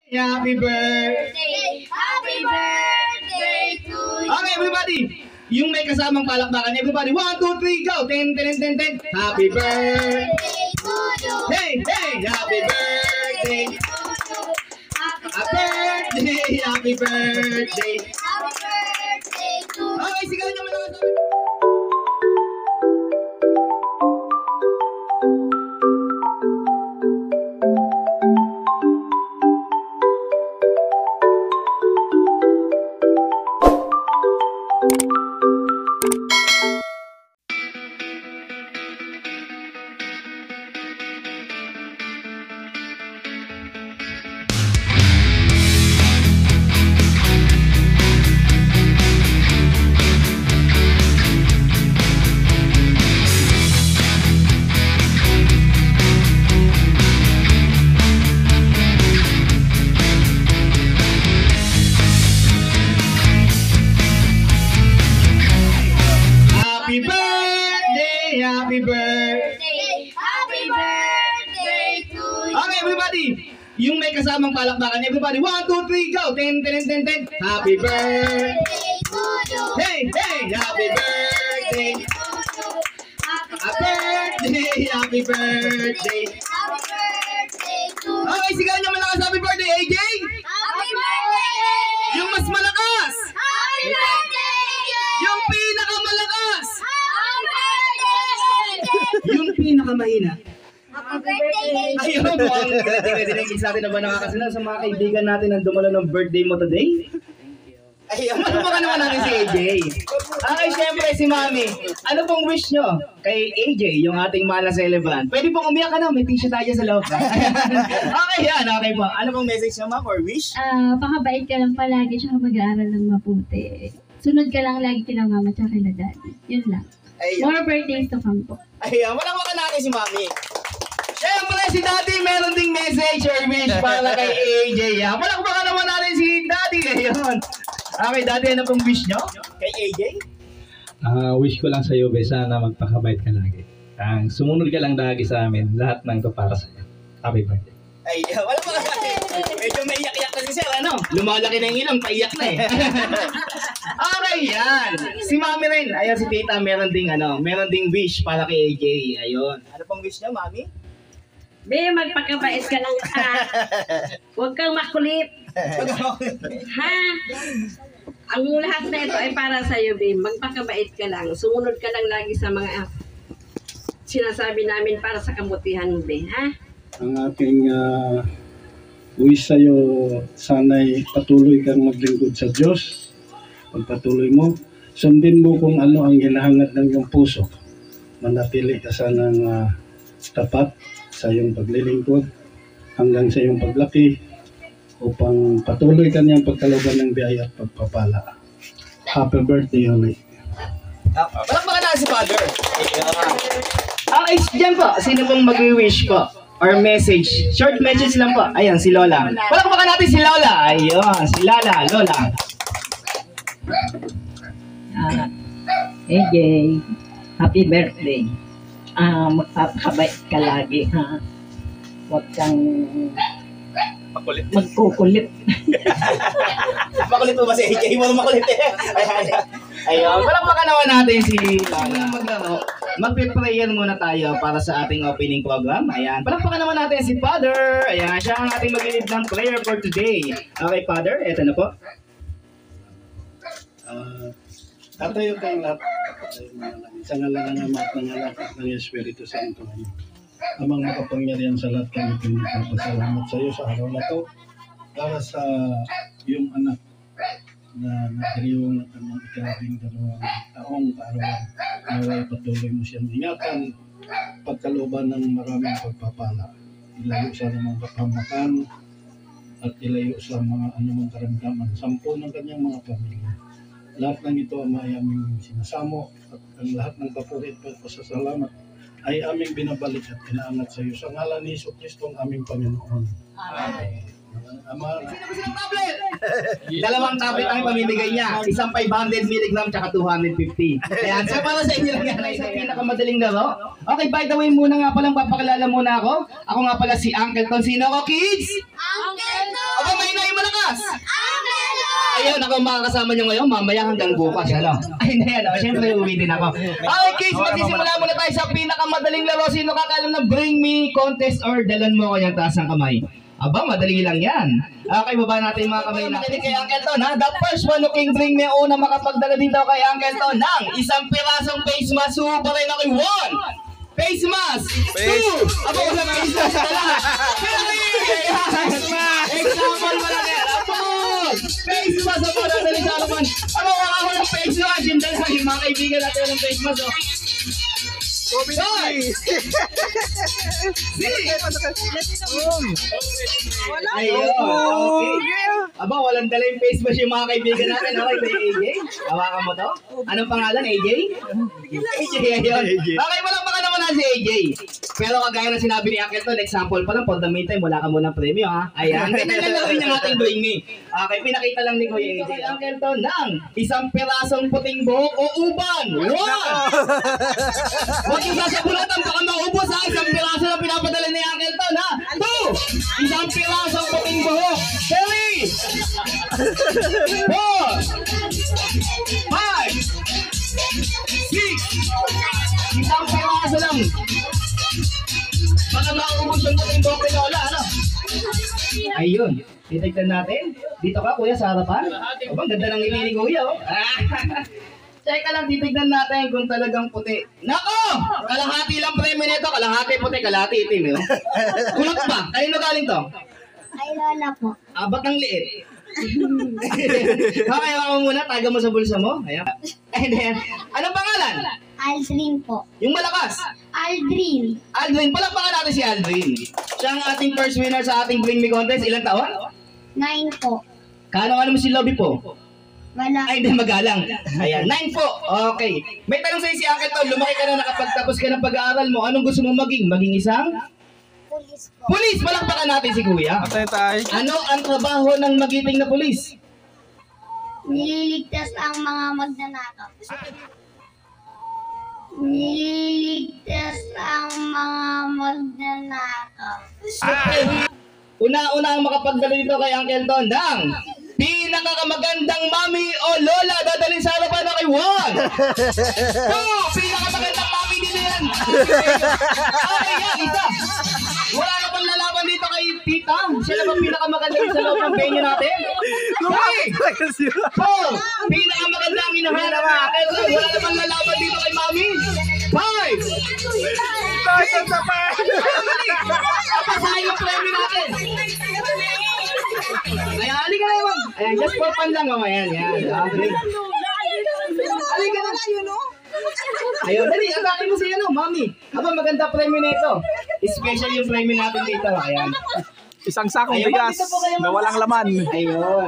Happy birthday! Happy birthday to you! Okay, everybody! Yung may kasamang palakpakan, everybody. 1, 2, 3, go! Ten, ten, ten, ten. Happy birthday! To you! Hey, hey! Happy birthday! Happy Happy birthday! Happy birthday! Happy birthday to you! Okay, sigaw nyo malakas. Happy birthday! Happy birthday! Happy birthday to you! Okay, everybody! Yung may kasamang palakpakan, everybody. 1, 2, 3, go! Ten, ten, ten, ten. Happy birthday! To you! Hey, hey! Happy birthday! Happy Happy birthday! Happy birthday! Happy birthday to you! Okay, sigaw nyo malakas. Happy birthday, AJ! Happy birthday! Yung mas malakas! Happy birthday! Yung pinakamalakas! Happy birthday! Yung pinakamahina. Happy birthday! Ayun, mukhang ready-ready natin na ba nakakasunod sa mga kaibigan natin na dumalo ng birthday mo today? Ayun, ano ba naman natin si AJ? Okay, syempre si Mami. Ano pong wish nyo kay AJ, yung ating mahal na celebrant? Pwede pong umiyak ka na, may t-shirt tayo sa loob. Okay, yan, okay po. Ano pong message nyo, ma'am, or wish? Pakabait ka lang palagi, tsaka mag-aaral ng mabuti. Sunod ka lang lagi kila mama tsaka kila daddy. Yun lang. Ayun. More birthdays to come po. Ayan, walang waka natin si Mami. Siyempre, si Daddy meron ding message or wish para kay AJ. Walang waka naman natin si Daddy ngayon. Okay, Daddy, ano pong wish nyo? Kay AJ? Wish ko lang sa iyo, Be, sana magpakabait ka lagi. Sumunod ka lang lagi sa amin. Lahat ng to para sa iyo. Happy birthday. Ay, walang waka natin. Medyo may iyak-iyak kasi sir, ano? Lumalaki na yung ilong, paiyak na eh. Okay, yan. Si Mami rin. Ayun, si Tita, meron ding wish para kay AJ. Ayun. Ano pong wish nyo, Mami? Be, magpakabait ka lang ha. Huwag kang makulit. Ha? Ang lahat na ito ay para sa iyo, Be. Magpakabait ka lang. Sumunod ka lang lagi sa mga sinasabi namin para sa kabutihan mo, Be. Ha? Ang aking wish sa'yo, sana'y patuloy kang maglingkod sa Diyos. Pagpatuloy mo, sundin mo kung ano ang hinahangad ng iyong puso. Manatili ka sanang tapat sa iyong paglilingkod hanggang sa iyong paglaki upang patuloy ka niyang pagkalooban ng biyaya at pagpapala. Happy birthday, Oli. Walang baka na si Father. Okay, dyan po. Sino pong mag-wish po? Or message? Short message lang po. Ayan, si Lola. Walang baka natin si Lola. Ayun, si Lala, Lola. AJ, happy birthday. Magpapakabait ka lagi, ha? Huwag kang magkukulit. Makulit po ba si AJ? Mo makulit eh. Ayun, walang baka naman natin si Lola. Magpe-prayer muna tayo para sa ating opening program. Ayan, palakpakan naman natin si Father. Ayan, siya ang ating mag-lead ng prayer for today. Okay, Father, eto na po. Tatayo tayong lahat. Sa ngalan ng Ama at ng Anak at ng Espiritu Santo. Amang makapangyarihan sa lahat, kami pinagpapasalamat sa iyo sa araw na to para sa iyong anak na nagdiriwang ng kanyang ika-12 taong kaarawan. Naway patuloy mo siyang ingatan, pagkalooban ng maraming pagpapala. Ilayo sa anumang kapamakan at ilayo sa mga anumang karamdaman. 10 ng kanyang mga pamilya. Lahat ng ito ay aming sinasamo at ang lahat ng papuri at pasasalamat ay aming binabalik at inaangat sa iyo. Sa ngalan ni Jesucristo ang aming Panginoon. Amen. Ama, Dalawang tablet ang pamimigay niya. Isang 500 mg tsaka 250. Ayan, so para sa inyo lang yan ay isang pinakamadaling laro. Okay, by the way muna nga palang papakilala muna ako. Ako nga pala si Uncle Ton. Sino ako, kids? Uncle Ton! Aba, may ayun, ako makakasama nyo ngayon, mamaya hanggang bukas, ano? Ay, na yan, syempre uwi din ako. Okay, kids, magsisimula muna tayo sa pinakamadaling laro. Sino kakalam na bring me contest or dalan mo kanyang taas ng kamay? Aba, madali lang yan. Okay, baba natin yung mga kamay natin kay Uncle Ton, ha? The first one who can bring me una makapagdala dito kay Uncle Ton ng isang pirasong face mask. Super rin ako, 1 face mask, 2 ako wala face mask na 3 example mo lang yan. Apod! Face mask ako na dali sa alaman. Ako ako ng face mask. Yung dala yung mga kaibigan natin ng face mask. Ayun, okay. Aba, walang dala yung face mask yung mga kaibigan natin. Okay, kay AJ. Hawakan mo to. Anong pangalan, AJ? AJ, ayun. Okay, walang baka naman na si AJ. Pero kagaya na sinabi ni Uncle Ton, example pa lang, for the meantime, wala ka muna premyo, ha? Ayan, ganyan lang rin yung ating bring me. Okay, pinakita lang ni Kuya AJ. Uncle Ton, ng isang pirasong puting buhok o uban. 1! Huwag yung sasabulatan, baka maubos, ha? Isang piraso na pinapadala ni Uncle Ton, ha? 2! Isang pirasong puting buhok. 3! 4! 5! 6! Isang piraso lang. Baka maubos yung puting buhok ni Lola, ano? Ayun. Titignan natin. Dito ka, kuya, sa harapan. Aba, ganda ng ngiti ni kuya, oh. Teka lang, titignan natin kung talagang puti. Nako! Kalahati lang premyo nito. Kalahati puti, kalahati itim, eh. Kulot pa. Kanino galing to? Ay, lola po. Ba't ang liit? Okay, ako muna. Taga mo sa bulsa mo. Ayan. And then, anong pangalan? Aldrin po. Yung malakas. Aldrin. Aldrin. Palakpakan natin si Aldrin. Siya ang ating first winner sa ating Bring Me Contest. Ilang taon? 9 po. Kano mo si Lobby po? Wala. Ay, hindi magalang. Ayan, 9 po. Okay. May tanong sa'yo si Uncle Ton, lumaki ka na nakapagtapos ka ng pag-aaral mo. Anong gusto mo maging? Maging isang? Pulis po. Pulis! Palakpakan natin si Kuya. Ano ang trabaho ng magiting na pulis? Nililigtas ang mga magnanakaw. Nililigtas ang mga magnanakaw. Una-una ang makapagdala dito kay Uncle Ton ng pinakamagandang mami o lola dadalhin sa harapan na kay Juan. 2! Pinakamagandang mami dito yan. Okay yan, isa. Wala na pang lalaban dito kay tita. Siya na bang pinakamagandang sa loob ng venue natin? 3! 4! Pinakamagandang inahanap natin. Wala na pang lalaban dito kay mami. 5! Pasahin yung premyo natin. Ayan, halika na yun. Ayan, just for fun lang. Ayan, yan. Okay. Halika na. Ayun, dali. Atakin mo siya, no, mami. Aba, maganda premyo na ito. Special yung premyo natin dito. Ayan. Isang sakong Ayun, bigas dito po kayo, na walang laman. Ayun.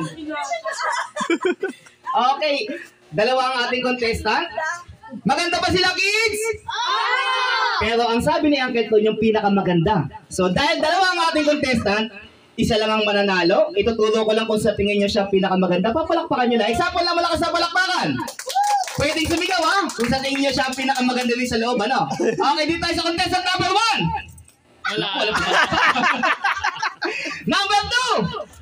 Okay. Dalawa ang ating contestant. Maganda ba sila, kids? Pero ang sabi ni Uncle Ton yung pinakamaganda. So dahil dalawa ang ating contestant, isa lang ang mananalo. Ituturo ko lang kung sa tingin nyo siya pinakamaganda. Papalakpakan nyo lang. Example na malakas na palakpakan. Pwedeng sumigaw, ha? Kung sa tingin nyo siya ang pinakamaganda din sa loob, ano? Okay, dito tayo sa contestant number 1. Wala pa. Number 2.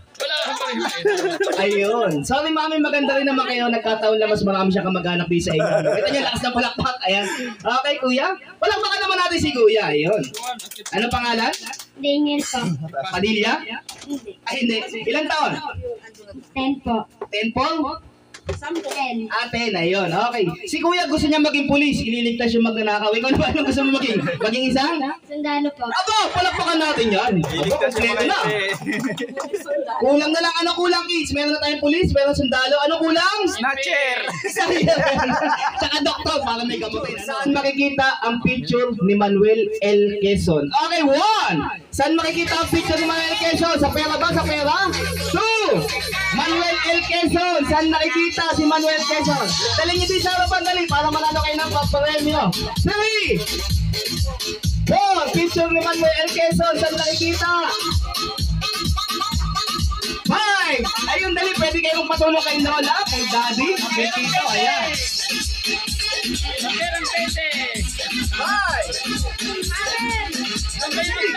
Ayun. Sorry, mami, maganda rin naman kayo. Nagkataon lang mas marami siya kamag-anak din sa inyo. Kita niyo, lakas ng palakpak. Ayan. Okay, kuya. Palakpakan naman natin si kuya. Ayun. Ano pangalan? Daniel po. Padilla? Hindi. Ay, hindi. Ilang taon? 10 po. 10 po? 10. Aten, ayun. Okay. Si kuya gusto niya maging pulis. Ililigtas yung magnanakaw. Ikaw naman, ano gusto mo maging? Maging isang? Sundalo po. Aba, palakpakan natin yan. Aba, kompleto na. Kulang na lang. Ano kulang, kids? Meron na tayong pulis, meron sundalo. Ano kulang? Snatcher! Tsaka doktor, para may gamutin. Saan makikita ang picture ni Manuel L. Quezon? Okay, 1. Saan makikita ang picture ni Manuel Quezon? Sa pera ba? Sa pera? 2. Manuel L. Quezon. Saan nakikita si Manuel Quezon? Dali niyo din sa harapan, dali, para manalo kayo ng paparemyo. 3. 4. Picture ni Manuel L. Quezon. Saan nakikita? 5. Ayun, dali, pwede kayong patulong kay Lola, kay Daddy, kay Tito, ayan.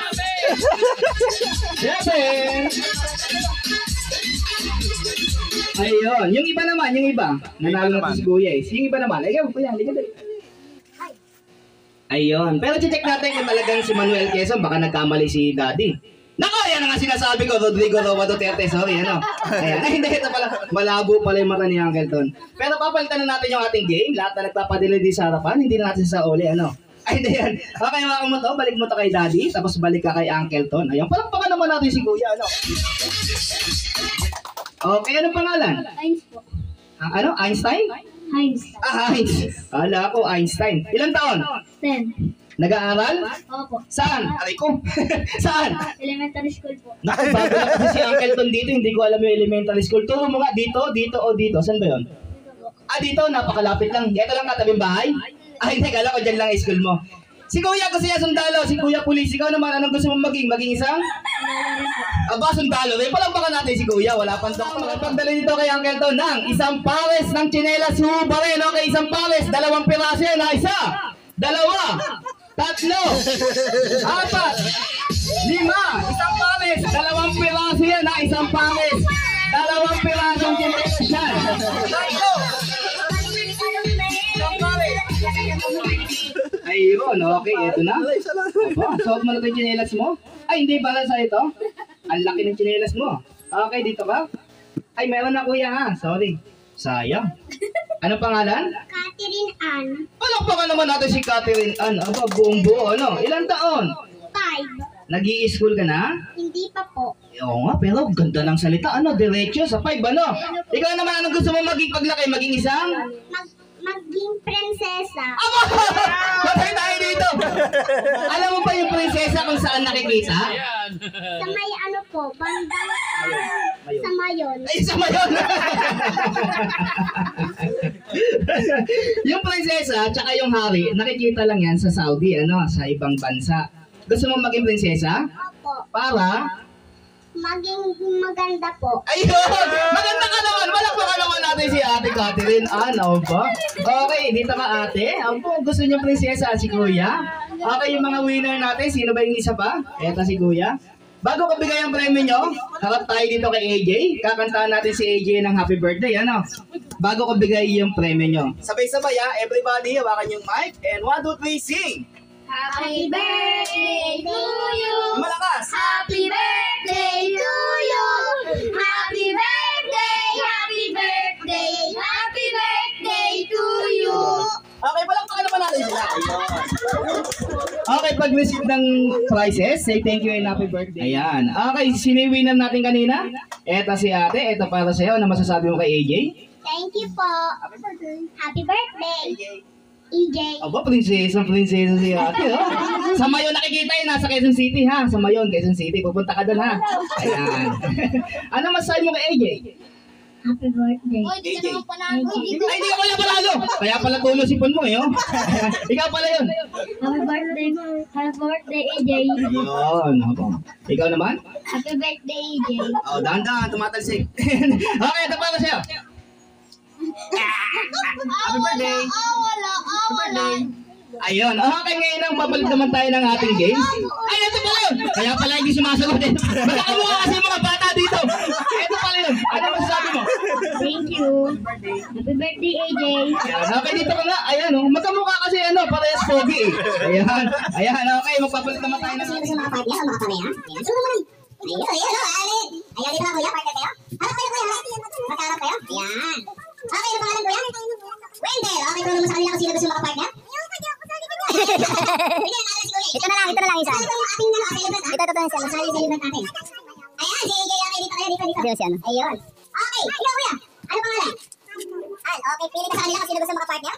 5. 7. Ayun. Yung iba naman, yung iba. Nanalo na naman. si Kuya eh. Yung iba naman. Ayun, Kuya, halika dali. Ayun. Pero check natin kung talagang si Manuel Quezon, baka nagkamali si Daddy. Nako, yan ang nga sinasabi ko, Rodrigo Roa Duterte, sorry, ano. Ayan, ay, hindi, ito pala, malabo pala yung mata ni Uncle Ton. Pero papalitan na natin yung ating game, lahat na nagpapadila di sa harapan, hindi na natin sa uli, ano. Ay, hindi yan. Okay, mga mo to, balik mo to kay Daddy, tapos balik ka kay Uncle Ton. Ayun, palakpakan naman natin si Kuya, ano. Okay, anong pangalan? Heinz po. Ano, Einstein? Heinz. Heinz. Kala ko, Einstein. Ilang taon? 10. Nag-aaral? Opo. Saan? Aray ko. Saan? Elementary school po. Naku, bago lang kasi si Uncle Ton dito, hindi ko alam yung elementary school. Turo mo nga, dito, o dito. Saan ba yun? Dito, napakalapit lang. Ito lang katabing bahay? Ay, hindi, kala ko dyan lang ang school mo. Si Kuya gusto niya sundalo, si Kuya pulis. Ikaw naman, anong gusto mong maging? Maging isang? Aba, sundalo rin. Palakpakan natin si Kuya, wala pang doktor. Magpagdala dito kay Uncle Ton ng isang pares ng tsinelas huba rin. Okay, isang pares, 2 piraso yan. Isa, 2, 3, 4, 5, isang pares, 2 piraso yan ha, isang pares, 2 pirasong tsinelas yan. Ayun, okay, eto na. Aba, suot mo na ito yung tsinelas mo? Ay, hindi pala sa ito. Ang laki ng tsinelas mo. Okay, dito ka? Ay, meron na Kuya ha, sorry. Sayang. Ano pangalan? Catherine Ann. Palakpakan naman natin si Catherine Ann. Aba, buong buo, ano? Ilang taon? 5. Nag-i-school ka na? Hindi pa po. Oo nga, pero ganda ng salita. Ano, diretso sa 5, ano? Ikaw naman, anong gusto mo maging paglaki? Maging isang? Maging prinsesa. Aba! Patay tayo dito! Alam mo ba yung prinsesa kung saan nakikita? Sa may ano po, bandang sa mayon. Ay, isa ba yun? Yung prinsesa, tsaka yung hari, nakikita lang yan sa Saudi, ano, sa ibang bansa. Gusto mo maging prinsesa? Opo. Para? Maging maganda po. Ayun! Maganda ka naman! Malakpakan naman natin si Ate Catherine. Ano ba? Okay, dito ka ate. Ako, gusto niyo prinsesa si Kuya? Okay, yung mga winner natin. Sino ba yung isa pa? Eto si Kuya. Bago ko bigay ang premyo nyo, harap tayo dito kay AJ. Kakantahan natin si AJ ng happy birthday, ano? Bago ko bigay yung premyo nyo. Sabay-sabay ha, everybody, hawakan yung mic. And 1, 2, 3, sing! Happy birthday to you. Malakas! Happy birthday to you. Happy birthday, happy birthday, happy birthday to you. Okay, palakpakan naman natin sila. Okay, pag-receive ng prizes, say thank you and happy birthday. Ayan. Okay, sino yung winner natin kanina? Eto si ate, eto para sa'yo. Ano masasabi mo kay AJ? Thank you po. Happy birthday. EJ. Aba, prinsesa si ate, oh. Sa Mayon nakikita yun, nasa Quezon City, ha? Sa Mayon, Quezon City. Pupunta ka doon, ha? Ayan. Ano masasabi mo kay AJ? Happy birthday. Ay, hindi ka pala panalo. Kaya pala tulo si Pon mo, eh, oh. Ikaw pala yun. Happy birthday. Happy birthday, EJ. Ayun, ako. Ikaw naman? Happy birthday, EJ. Oh, dahan-dahan, tumatalsik. Okay, ito para sa'yo. Happy birthday. Wala. Ayun, okay, ngayon ang babalik naman tayo ng ating game. Ay, ito pala yun. Kaya pala hindi sumasagot eh. Magkakamukha kasi yung mga bata dito. Ito pala yun. Ano masasabi mo? Thank you. Happy birthday, AJ. Ayan, okay, dito ka nga. Ayan, oh. Magkamukha kasi ano, parehas pogi eh. Ayan, okay, magpapalit naman tayo ng ating Mga partner, mga kamay ha. Ayan, sumo naman. Ayun, alin. Ayan, dito na kuya, partner kayo. Harap kayo kuya, magkaharap kayo. Ayan. Okay, ano pangalan kuya? Wendell. Okay, tulong mo sa kanila kung sino gusto makapartner. Ito na lang isa. Ito yung ating celebrant. Ito yung celebrant natin. Ayan, si AJ, okay, dito kayo, dito. Ayun. Okay, ikaw kuya. Ano pangalan? Al, okay, pili ka sa kanila kung sino gusto makapartner.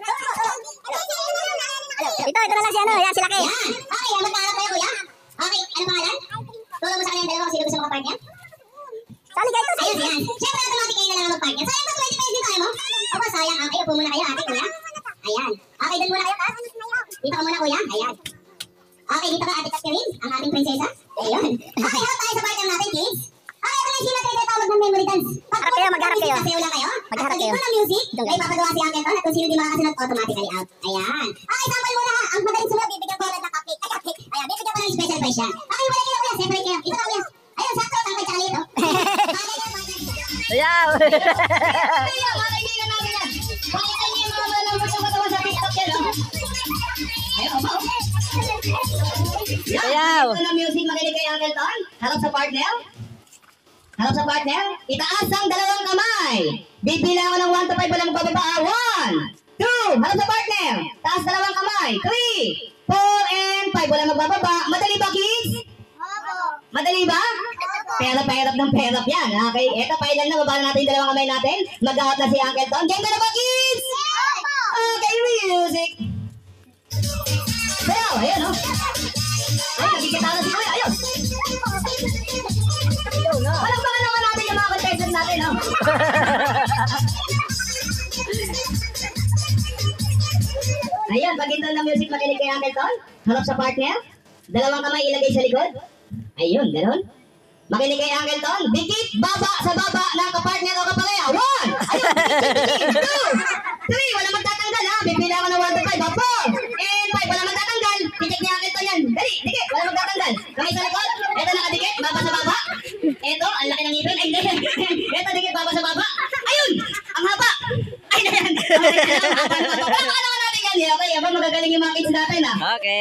Ito na lang si ano, yan, sila kayo. Yan. Okay, magkaharap kayo kuya. Okay, ano pangalan? Tulong mo sa kanila dalawa kung sino gusto makapartner. Sali kayo. Ayun, yan. Siyempre, automatic kayo na lang magpartner. Sayang ba, 20 pesos dito kayo mo? Opo, sayang. Okay, upo muna kayo, ate, kuya. Ayan. Okay, doon muna kayo, ha? Dito ka muna, kuya. Ayan. Okay, dito ka, ate Catherine, ang ating prinsesa. Ayun. Okay, harap tayo sa partner natin, kids. Okay, ito na yung sila kayo tawag ng memory dance. Harap kayo, magharap kayo. Sasayaw lang kayo. Magharap kayo. At pag ng music, may papagawa si Uncle Ton at kung sino di makakasunod, automatically out. Ayan. Okay, sample muna ha. Ang madaling sumunod, bibigyan ko lang ng cupcake. Ay, cupcake. Ayan, bibigyan ko lang yung special prize siya. Okay, wala kayo, kuya. Separate kayo. Ito ka, kuya. Ayun, sakto, tangkay tsaka lito. Sayaw! Sayaw! Mga kaibigan natin yan. Pakita niyo yung mga malambot yung katawan sa TikTok yan. Ayun, opo. Sayaw! Ito na music, makinig kay Uncle Ton. Harap sa partner. Harap sa partner. Itaas ang dalawang kamay. Bibilang ko ng 1 to 5, walang bababa. 1, 2, harap sa partner. Taas dalawang kamay. 3, 4, and 5, walang magbababa. Madali ba, kids? Madali ba? Perap ng perap yan. Okay, eto, pailan na. Baba na natin yung dalawang kamay natin. Mag-out na si Uncle Ton. Game ka na ba, kids? Okay, music. Sayaw, ayun, no? Ayun, nagkikita na si Kuya. Ayun. Walang baka naman natin yung mga contestant natin, no? Ayun, pag ito na music, makinig kay Uncle Ton. Harap sa partner. Dalawang kamay ilagay sa likod. Ayun, gano'n. Makinig kay Uncle Ton. Dikit, baba sa baba ng kapartner o kapangaya. 1, ayun, dikit, 2, 3, walang magtatanggal, ha? Bibila ko ng 1 to 5, 4, and 5, walang magtatanggal. Titik ni Uncle Ton yan. Dali, dikit, walang magtatanggal. Kamay sa likod. Ito nakadikit, baba sa baba. Ito, ang laki ng ngipin. Ay, hindi. Ito, dikit, baba sa baba. Ayun, ang haba. Ay, na yan. Ano natin yan, eh? Okay, abang magagaling yung mga kids natin, ha? Okay.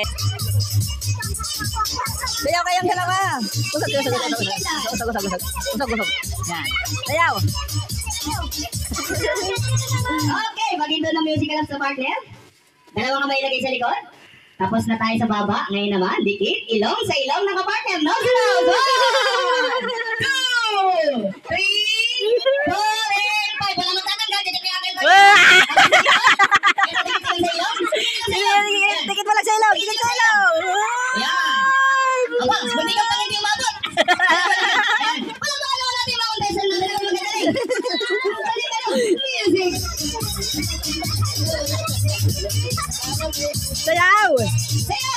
Sayaw kayong dalawa. Usog. Yan. Sayaw. Okay, maging doon ang music alam sa partner. Dalawang kamay ilagay sa likod. Tapos na tayo sa baba. Ngayon naman, dikit, ilong sa ilong ng kapartner. Nose to nose. 1, 2, 3, 4, and 5. Wala magtatanggal. Dikit may akin. Dikit mo lang sa ilong. Dikit sa ilong. Yan. Aba, buti ka pang hindi umabot. Wala ba ano natin mga contestant na talagang magagaling. Balik ka lang. Music. Sayaw! Sayaw!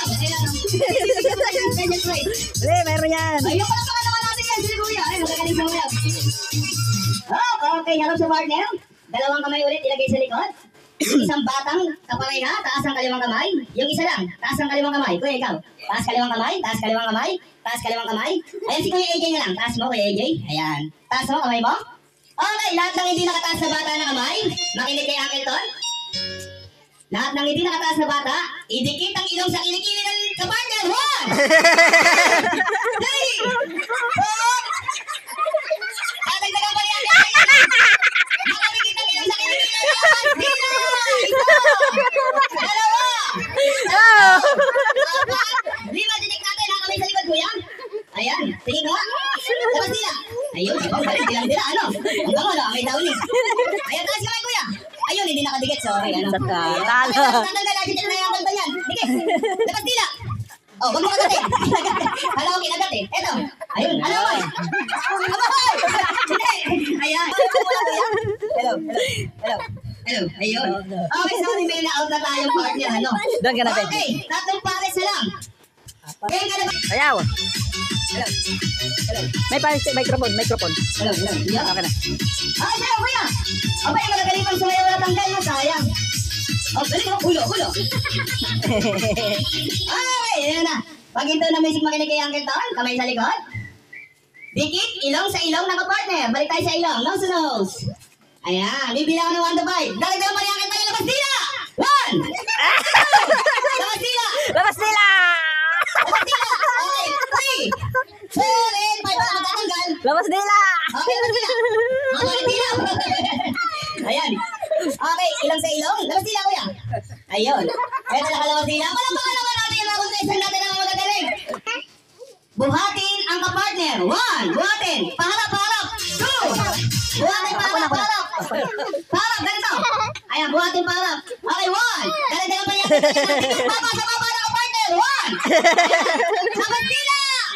Dali, meron yan. Ayun pala pa naman natin yan, si Kuya. Ay, magagaling sa Kuya. Okay, harap sa partner. Dalawang kamay ulit, ilagay sa likod. Isang batang kapangay ha, taas ang kaliwang kamay. Yung isa lang, taas ang kaliwang kamay. Kuya, ikaw. Taas kaliwang kamay, taas kaliwang kamay, taas kaliwang kamay. Ayan si Kuya AJ na lang. Taas mo, Kuya AJ. Ayan. Taas mo, kamay mo. Okay, lahat ng hindi nakataas na bata na kamay. Makinig kay Uncle Ton. Lahat ng hindi nakataas na bata, idikit ang ilong sa kilikili ng kapartner. 1, 3, 4. Tatagdagan pa niya. Nakadikit ang ilong sa kilikili ng kapartner. Dalawa. 4, 5. Lima, dinig natin. Nakamay sa likod, Kuya. Ayan. Tingin ka nga. Labas nila. Ayun. Ibang balik nila. Ano? Ang bango, no? May daw niya. Ayan, taas kamay, Kuya. Ayun, hindi nakadikit. Sorry. Ano? Talo. Tatanggal lagi dyan na yung kanta yan. Dikit. Labas nila. Oh, wag mo kagat eh. Kala ko kinagat eh. Eto. Ayun. Ano ba? Abahoy! Hindi. Ayan. Hello. Ayun. Okay, sorry, may na-out na tayong partner, ano? Doon ka na, baby. Okay, tatlong pares na lang. Game ka na ba? Ayaw. Hello. May microphone. Hello. Yeah. Okay na. Okay, sayo, Kuya. Okay, magagaling pang sumayaw na tanggal na, sayang. Oh, galing mo, ulo. Okay, yun na. Pag ito na music makinig kay Uncle Ton, kamay sa likod. Dikit, ilong sa ilong ng kapartner. Balik tayo sa ilong, nose to nose. Ayan, bibilang ng 1 to 5. Dagdag mo rin ang kanya, labas nila! 1! Labas nila! Okay, 3, 4, and 5. Wala matatanggal. Labas nila! Okay, labas nila. Ayan. Okay, ilong sa ilong. Labas nila, Kuya. Ayun. Ito nakalabas nila. Palamakan naman natin yung mga contestant natin na magagaling. Buhatin ang kapartner. 1, buhatin. Paharap. 2, buhatin paharap. Paharap, ganito. Ayan, buhatin paharap. Okay, 1. Dala-dala pa yan. Baba sa baba ng kapartner. 1. Labas nila!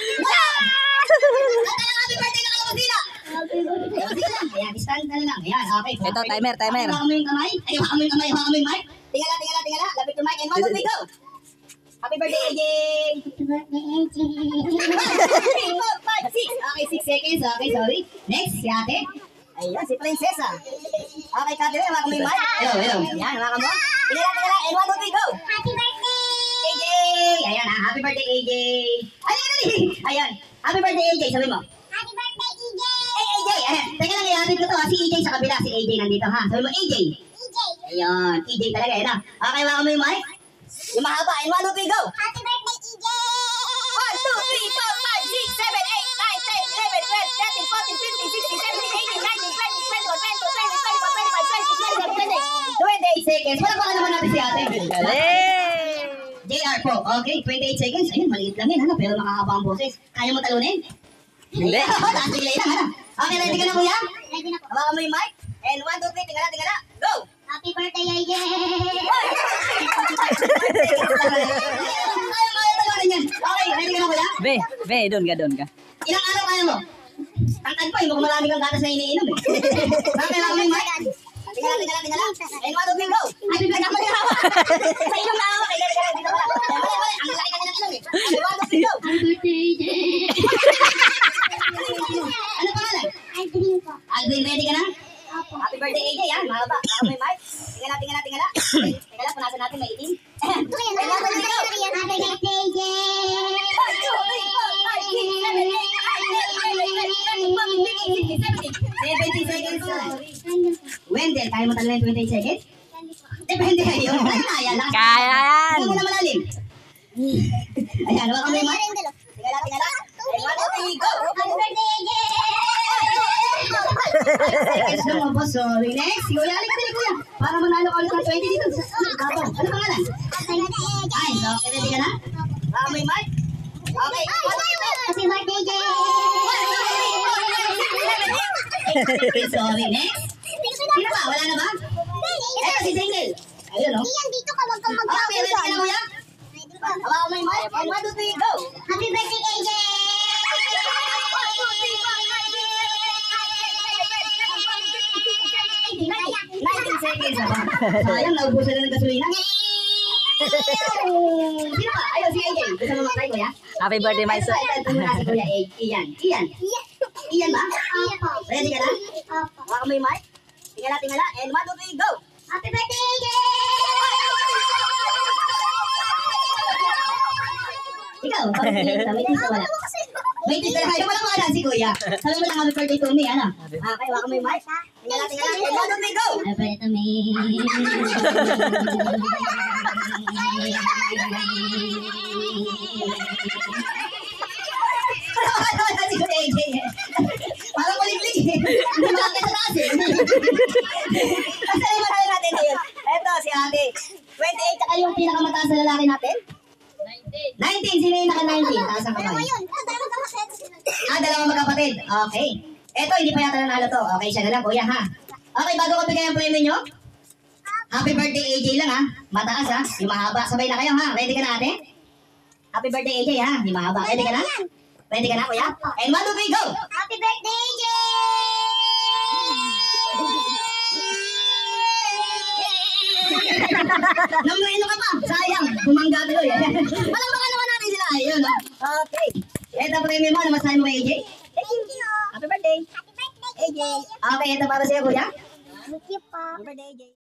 Happy birthday na kalabas nila. Ayan, stand na lang. Ayan, okay. Ito, timer. Hawakan mo yung kamay. Ay, hawakan mo yung mic. Tingala. Lapit yung mic. And 1, 2, 3, go. Happy birthday, AJ! Happy birthday, AJ! 3, 4, 5, 6. Okay, 6 seconds. Okay, sorry. Next, si ate. Ayan, si Prinsesa. Okay, Kate, hawakan mo yung mic. Hello. Ayan, hawakan mo. Tingala. And 1, 2, 3, go. Happy birthday! AJ! Ayan, happy birthday, AJ! Ayan. Happy birthday, AJ. Sabi mo. Happy birthday, AJ! AJ! Teka lang, ihatid ko to ha. Si EJ sa kabila. Si AJ nandito ha. Sabi mo, AJ. EJ. Ayun, EJ talaga yan ha. Okay, wala mo yung mic. Yung mahaba. And 1, 2, 3, go! Happy birthday, EJ! 1, 2, 3, 4, 5, 6, 7, 8, 9, 10, 11, 12, 13, 14, 15, 16, 17, 18, 19, 20, 21, 22, 23, 24, 25, 26, 27, 28, 29, 30. Okay, 28 seconds. Wala pa naman natin si ate. JR po. Okay, 28 seconds. Ayun, maliit lang yan, ano? Pero makakaba ang boses. Kaya mo talunin? Hindi. Taas bigla lang, ano? Okay, ready ka na, kuya? Ready na po. Hawakan mo yung mic. And 1, 2, 3, tingala, tingala. Go! Happy birthday, EJ! Kaya talunin yan. Okay, ready ka na, kuya? Be, doon ka. Ilang araw kaya mo? Tangkad pa, hindi ko marami kang gatas na iniinom eh. Bakit lang may mic? Tingala. And 1, 2, 3, go! Happy birthday ako yung hawa. Sa ilong na hawa. Dito pala. Mali. Ang laki kasi ng ilong eh. And 1, 2, 3, go! Happy birthday, AJ! Ano pangalan? Aldrin po. Aldrin, ready ka na? Opo. Happy birthday, AJ, yan. Mahaba. Baka may mic. Tingala. Tingala, punasan natin may itim. And 1, 2, 3, go! Happy birthday, EJ! 70 seconds na. Wendell, kaya mo talaga yung 28 seconds? Depende kayo. Kaya lang. Kaya yan. Kaya mo na malalim. Ayan, hawa kami mo. Tingala. And 1, 2, 3, go! Happy birthday, EJ! Seconds na mo, boss. Sorry. Next, kuya. Halika din, kuya. Para manalo ka ulit ng 20 dito. Ano pangalan? Happy birthday, EJ! Ay, okay, ready ka na? Baka may mic? Okay. Happy birthday, EJ! Sorry, next. Sino ba? Wala na ba? Eto, si Jingle. Ayun, no? Iyan, dito ka, wag kang Okay, ready ka na, kuya? Hawakan mo yung mic. And 1, 2, 3, go! Happy birthday, EJ! Seconds na ba? Sayang, naubusan na ng gasolina. Sino ba? Ayun, si AJ. Gusto mo matry, kuya? Happy birthday, my son. Ito muna si kuya Ian. Ian ba? Opo. Ready ka na? Opo. Hawakan mo yung mic. Tingala. And 1, 2, 3, go! Happy birthday, EJ! Ikaw, may twist wala. May twist na kayo. Walang wala si kuya. Sabi mo lang happy birthday to me, ano? Okay, hawakan mo yung mic. Tingala. And 1, 2, 3, go! Happy birthday to me! Wala si kuya AJ eh. Parang kuliglig eh. Hindi makakita sa taas eh. Kasi marami natin ngayon. Eto, si ate. 28, tsaka yung pinakamataas na lalaki natin? 19. Sino yung naka-19? Taas ang kamay. Dalawang magkapatid. Okay. Eto, hindi pa yata nanalo to. Okay, siya na lang, kuya, ha? Okay, bago ko bigay ang premium nyo, happy birthday, AJ lang, ha? Mataas, ha? Yung mahaba. Sabay na kayo, ha? Ready ka na, ate? Happy birthday, AJ, ha? Yung mahaba. Ready ka na? Ready ka na, kuya? And 1, 2, 3, go! Happy birthday, EJ! Namuino ka pa. Sayang. Bumangga tuloy. Walang baka naman natin sila. Ayun, no? Okay. Ito premium mo. Namasahin mo kay AJ? Thank you. Happy birthday. Happy birthday, AJ. Okay, ito para sa'yo, kuya. Thank you po. Happy birthday, AJ.